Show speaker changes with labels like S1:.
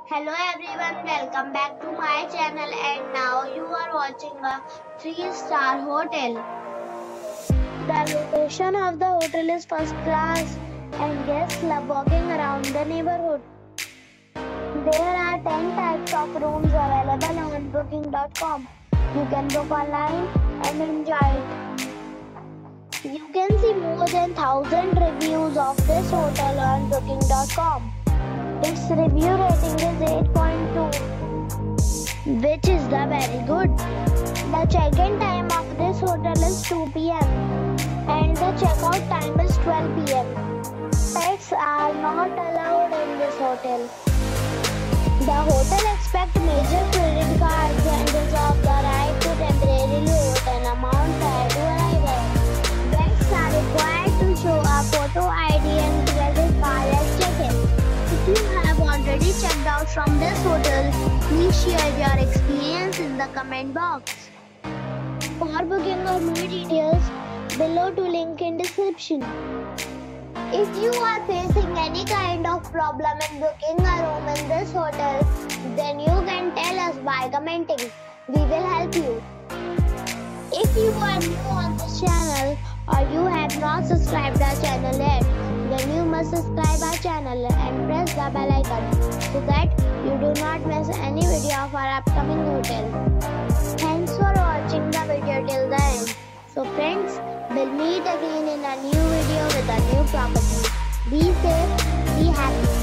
S1: Hello everyone, welcome back to my channel and now you are watching a 3-star hotel. The location of the hotel is first class and guests love walking around the neighborhood. There are 10 types of rooms available on booking.com. You can book online and enjoy it. You can see more than 1000 reviews of this hotel on booking.com. Its review rating is 8.2, which is the very good. The check-in time of this hotel is 2 p.m. and the check-out time is 12 p.m. Pets are not allowed in this hotel. The hotel accepts major credit cards and reserves the right to temporarily hold an amount prior to arrival. Guests are required to show a photo ID and credit card at check-in. If you have already checked out from this hotel, please share your experience in the comment box. For booking or more details, below to link in description. If you are facing any kind of problem in booking a room in this hotel, then you can tell us by commenting. We will help you. If you are new on this channel or you have not subscribed our channel yet, then you must subscribe our channel and press the bell icon so that you do not miss any video of our upcoming hotel. Thanks for watching the video till the end. So friends, we'll meet again in a new video with a new property. Be safe, be happy.